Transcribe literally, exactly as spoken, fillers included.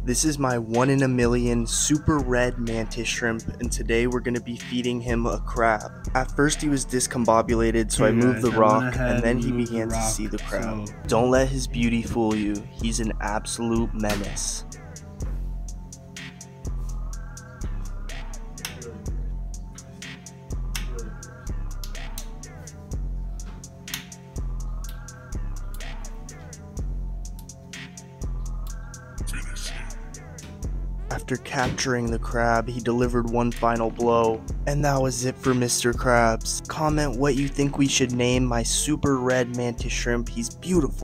This is my one in a million super red mantis shrimp, and today we're going to be feeding him a crab. At first he was discombobulated, so Hey I moved guys, the I rock, went ahead and then and he moved the began to rock, see the crab. so- Don't let his beauty fool you, he's an absolute menace. After capturing the crab, he delivered one final blow. And that was it for Mister Krabs. Comment what you think we should name my super red mantis shrimp. He's beautiful.